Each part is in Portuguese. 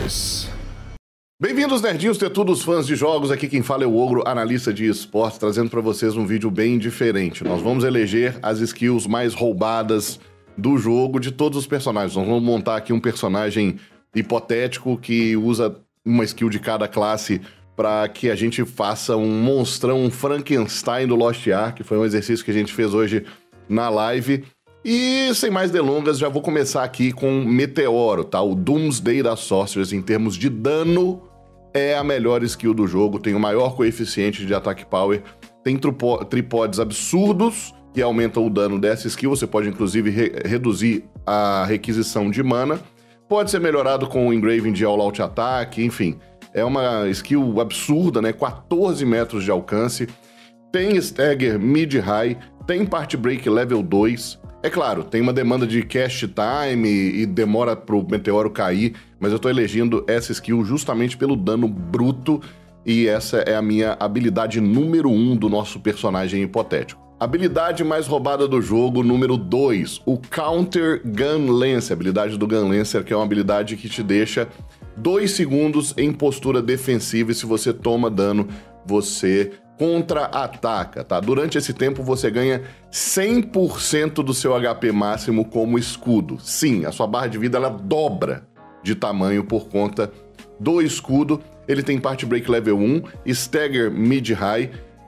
Gamers. Bem-vindos, nerdinhos, tetudos, fãs de jogos. Aqui quem fala é o Ogro, analista de esportes, trazendo pra vocês um vídeo bem diferente. Nós vamos eleger as skills mais roubadas do jogo de todos os personagens. Nós vamos montar aqui um personagem hipotético que usa uma skill de cada classe para que a gente faça um monstrão, um Frankenstein do Lost Ark, que foi um exercício que a gente fez hoje na live. E sem mais delongas, já vou começar aqui com Meteoro, tá? O Doomsday da Sorceress, em termos de dano, é a melhor skill do jogo, tem o maior coeficiente de ataque power, tem tripods absurdos que aumentam o dano dessa skill, você pode inclusive reduzir a requisição de mana, pode ser melhorado com o engraving de all out attack, enfim, é uma skill absurda, né? 14 metros de alcance, tem stagger mid-high, tem part break level 2, é claro, tem uma demanda de cast time e demora pro meteoro cair, mas eu tô elegendo essa skill justamente pelo dano bruto e essa é a minha habilidade número 1 do nosso personagem hipotético. Habilidade mais roubada do jogo, número 2, o Counter Gun Lancer, habilidade do Gun Lancer, que é uma habilidade que te deixa 2 segundos em postura defensiva e se você toma dano, você contra-ataca, tá? Durante esse tempo você ganha 100% do seu HP máximo como escudo. Sim, a sua barra de vida ela dobra de tamanho por conta do escudo. Ele tem Part Break Level 1, Stagger Mid-High,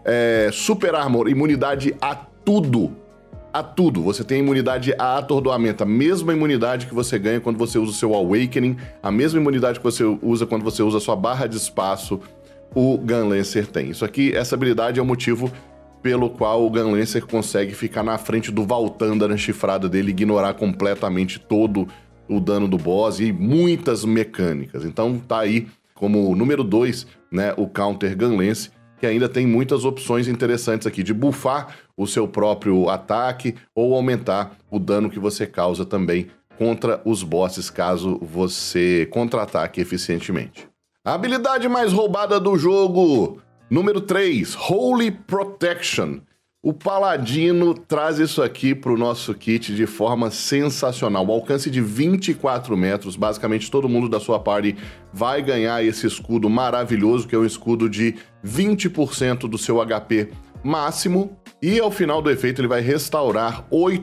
Super Armor, imunidade a tudo. A tudo. Você tem imunidade a atordoamento, a mesma imunidade que você ganha quando você usa o seu Awakening, a mesma imunidade que você usa quando você usa a sua barra de espaço, o Gun Lancer tem. Isso aqui, essa habilidade é o motivo pelo qual o Gun Lancer consegue ficar na frente do Valtanda na chifrada dele, ignorar completamente todo o dano do boss e muitas mecânicas. Então tá aí como número 2, né, o Counter Gun Lancer, que ainda tem muitas opções interessantes aqui de buffar o seu próprio ataque ou aumentar o dano que você causa também contra os bosses caso você contra-ataque eficientemente. A habilidade mais roubada do jogo, número 3, Holy Protection. O Paladino traz isso aqui para o nosso kit de forma sensacional. O alcance de 24 metros, basicamente todo mundo da sua party vai ganhar esse escudo maravilhoso, que é um escudo de 20% do seu HP máximo. E ao final do efeito ele vai restaurar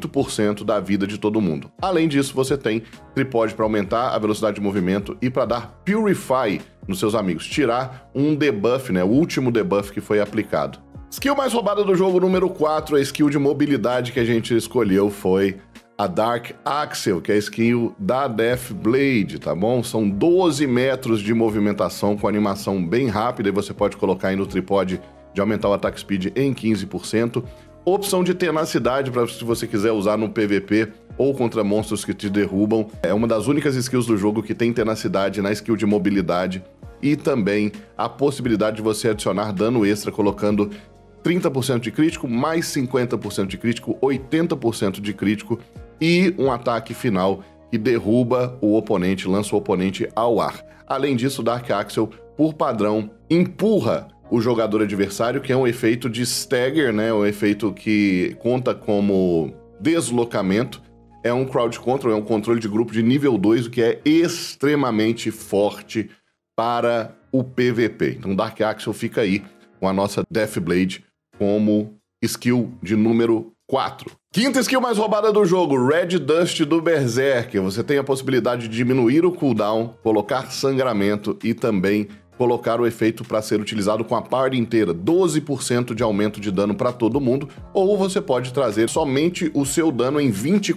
8% da vida de todo mundo. Além disso, você tem tripod para aumentar a velocidade de movimento e para dar Purify nos seus amigos, tirar um debuff, né, o último debuff que foi aplicado. Skill mais roubada do jogo, número 4, a skill de mobilidade que a gente escolheu foi a Dark Axel, que é a skill da Deathblade, tá bom? São 12 metros de movimentação com animação bem rápida e você pode colocar aí no tripod de aumentar o attack speed em 15%. Opção de tenacidade para se você quiser usar no PVP ou contra monstros que te derrubam. É uma das únicas skills do jogo que tem tenacidade na skill de mobilidade e também a possibilidade de você adicionar dano extra colocando 30% de crítico, mais 50% de crítico, 80% de crítico e um ataque final que derruba o oponente, lança o oponente ao ar. Além disso, Dark Axel, por padrão, empurra o jogador adversário, que é um efeito de stagger, né? Um efeito que conta como deslocamento. É um crowd control, é um controle de grupo de nível 2, o que é extremamente forte para o PVP. Então Dark Axel fica aí com a nossa Deathblade como skill de número 4. Quinta skill mais roubada do jogo, Red Dust do Berserker. Você tem a possibilidade de diminuir o cooldown, colocar sangramento e também colocar o efeito para ser utilizado com a party inteira, 12% de aumento de dano para todo mundo, ou você pode trazer somente o seu dano em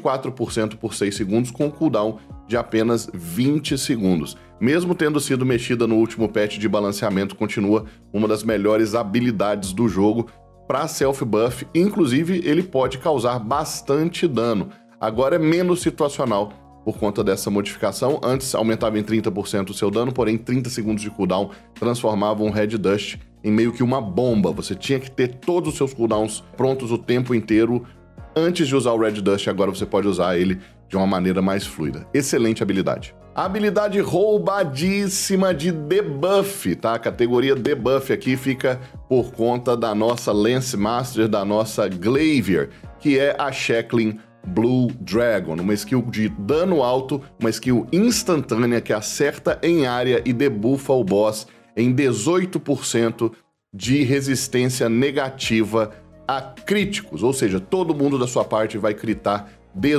24% por 6 segundos com cooldown de apenas 20 segundos. Mesmo tendo sido mexida no último patch de balanceamento, continua uma das melhores habilidades do jogo para self-buff, inclusive ele pode causar bastante dano. Agora é menos situacional por conta dessa modificação. Antes aumentava em 30% o seu dano, porém 30 segundos de cooldown transformavam o Red Dust em meio que uma bomba. Você tinha que ter todos os seus cooldowns prontos o tempo inteiro antes de usar o Red Dust, agora você pode usar ele de uma maneira mais fluida. Excelente habilidade. Habilidade roubadíssima de debuff, tá? A categoria debuff aqui fica por conta da nossa Lance Master, da nossa Glavier, que é a Shackling Blue Dragon, uma skill de dano alto, uma skill instantânea que acerta em área e debuffa o boss em 18% de resistência negativa a críticos, ou seja, todo mundo da sua parte vai critar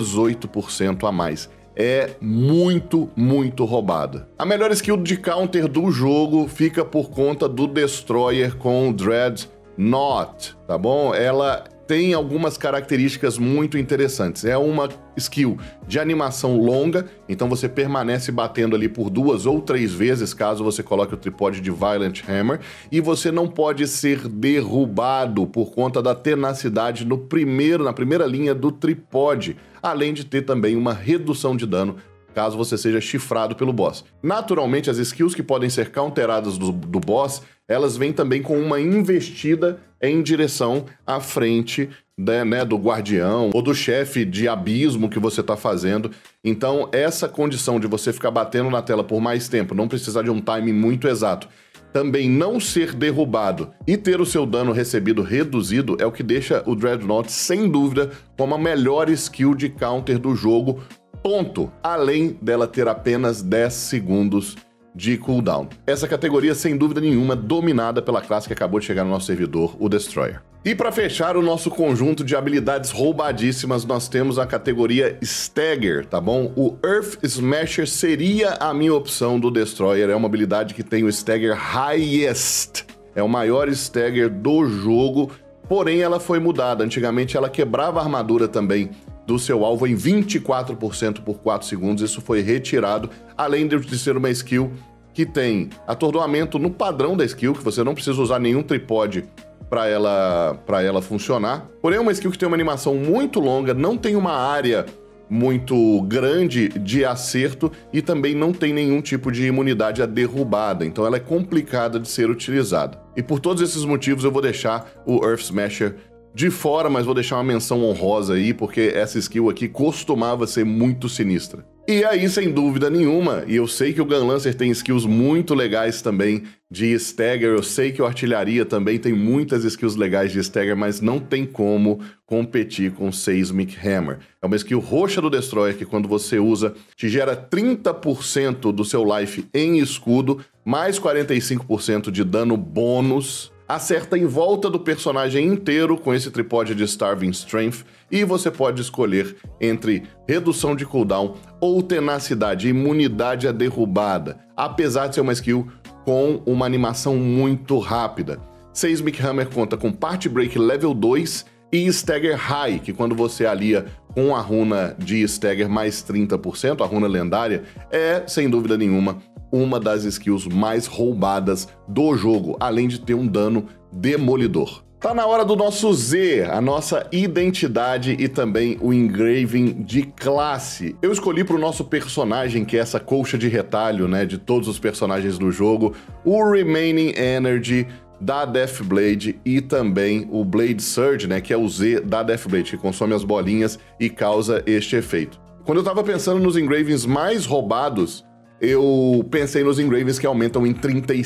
18% a mais. É muito, muito roubada. A melhor skill de counter do jogo fica por conta do Destroyer com Dreadnought, tá bom? Ela tem algumas características muito interessantes. É uma skill de animação longa, então você permanece batendo ali por 2 ou 3 vezes, caso você coloque o tripode de Violent Hammer, e você não pode ser derrubado por conta da tenacidade na primeira linha do tripode, além de ter também uma redução de dano caso você seja chifrado pelo boss. Naturalmente, as skills que podem ser counteradas do boss, elas vêm também com uma investida em direção à frente do guardião ou do chefe de abismo que você está fazendo. Então, essa condição de você ficar batendo na tela por mais tempo, não precisar de um timing muito exato, também não ser derrubado e ter o seu dano recebido reduzido é o que deixa o Dreadnought, sem dúvida, como a melhor skill de counter do jogo, ponto, além dela ter apenas 10 segundos de cooldown. Essa categoria, sem dúvida nenhuma, dominada pela classe que acabou de chegar no nosso servidor, o Destroyer. E para fechar o nosso conjunto de habilidades roubadíssimas, nós temos a categoria Stagger, tá bom? O Earth Smasher seria a minha opção do Destroyer, é uma habilidade que tem o Stagger Highest, é o maior Stagger do jogo, porém ela foi mudada. Antigamente ela quebrava a armadura também do seu alvo em 24% por 4 segundos, isso foi retirado, além de ser uma skill que tem atordoamento no padrão da skill, que você não precisa usar nenhum tripode para ela funcionar. Porém, é uma skill que tem uma animação muito longa, não tem uma área muito grande de acerto e também não tem nenhum tipo de imunidade à derrubada, então ela é complicada de ser utilizada. E por todos esses motivos eu vou deixar o Earth Smasher de fora, mas vou deixar uma menção honrosa aí, porque essa skill aqui costumava ser muito sinistra. E aí, sem dúvida nenhuma, e eu sei que o Gunlancer tem skills muito legais também de Stagger, eu sei que o Artilharia também tem muitas skills legais de Stagger, mas não tem como competir com Seismic Hammer. É uma skill roxa do Destroyer que quando você usa, te gera 30% do seu life em escudo, mais 45% de dano bônus, acerta em volta do personagem inteiro com esse tripode de Starving Strength e você pode escolher entre redução de cooldown ou tenacidade, imunidade à derrubada, apesar de ser uma skill com uma animação muito rápida. Seismic Hammer conta com Part Break Level 2 e Stagger High, que quando você alia com a runa de Stagger mais 30%, a runa lendária, é, sem dúvida nenhuma, uma das skills mais roubadas do jogo, além de ter um dano demolidor. Tá na hora do nosso Z, a nossa identidade e também o engraving de classe. Eu escolhi para o nosso personagem, que é essa colcha de retalho, né, de todos os personagens do jogo, o Remaining Energy da Deathblade e também o Blade Surge, né, que é o Z da Deathblade, que consome as bolinhas e causa este efeito. Quando eu tava pensando nos engravings mais roubados, eu pensei nos engravings que aumentam em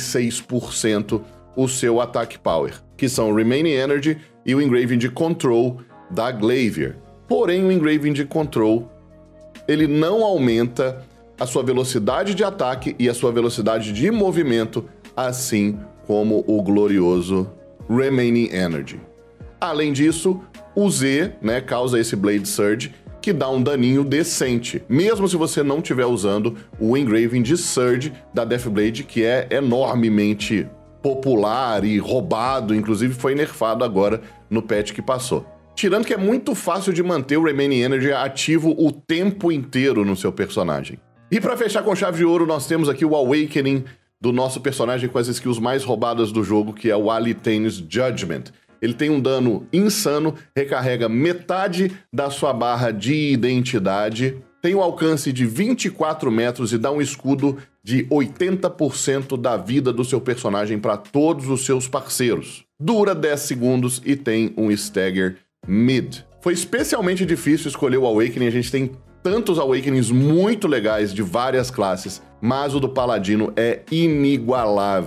36% o seu Attack Power, que são o Remaining Energy e o engraving de Control da Glavier. Porém, o engraving de Control, ele não aumenta a sua velocidade de ataque e a sua velocidade de movimento, assim como o glorioso Remaining Energy. Além disso, o Z, né, causa esse Blade Surge, que dá um daninho decente, mesmo se você não estiver usando o engraving de Surge da Deathblade, que é enormemente popular e roubado, inclusive foi nerfado agora no patch que passou. Tirando que é muito fácil de manter o Remaining Energy ativo o tempo inteiro no seu personagem. E para fechar com chave de ouro, nós temos aqui o Awakening do nosso personagem com as skills mais roubadas do jogo, que é o Alitane's Judgment. Ele tem um dano insano, recarrega metade da sua barra de identidade, tem um alcance de 24 metros e dá um escudo de 80% da vida do seu personagem para todos os seus parceiros. Dura 10 segundos e tem um Stagger Mid. Foi especialmente difícil escolher o Awakening, a gente tem tantos Awakenings muito legais de várias classes, mas o do Paladino é inigualável.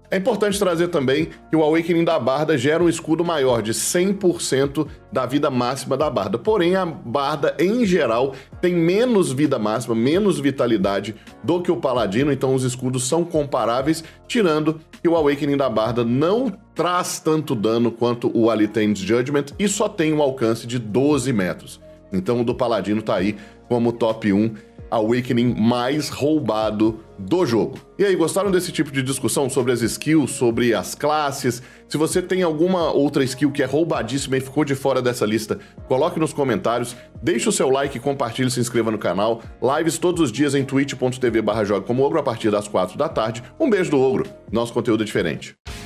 É importante trazer também que o Awakening da Barda gera um escudo maior de 100% da vida máxima da Barda. Porém, a Barda, em geral, tem menos vida máxima, menos vitalidade do que o Paladino, então os escudos são comparáveis, tirando que o Awakening da Barda não traz tanto dano quanto o Alitain's Judgment e só tem um alcance de 12 metros. Então o do Paladino tá aí como top 1 Awakening mais roubado do jogo. E aí, gostaram desse tipo de discussão sobre as skills, sobre as classes? Se você tem alguma outra skill que é roubadíssima e ficou de fora dessa lista, coloque nos comentários, deixe o seu like, compartilhe e se inscreva no canal. Lives todos os dias em twitch.tv/jogacomoogro a partir das 4 da tarde. Um beijo do Ogro, nosso conteúdo é diferente.